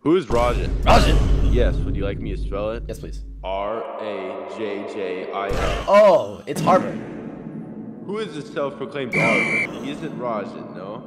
Who is Rajjin? Rajjin. Yes, would you like me to spell it? Yes, please. R-A-J-J-I-N. Oh, it's Harvard. Who is the self-proclaimed Arbor? He isn't Rajjin, no?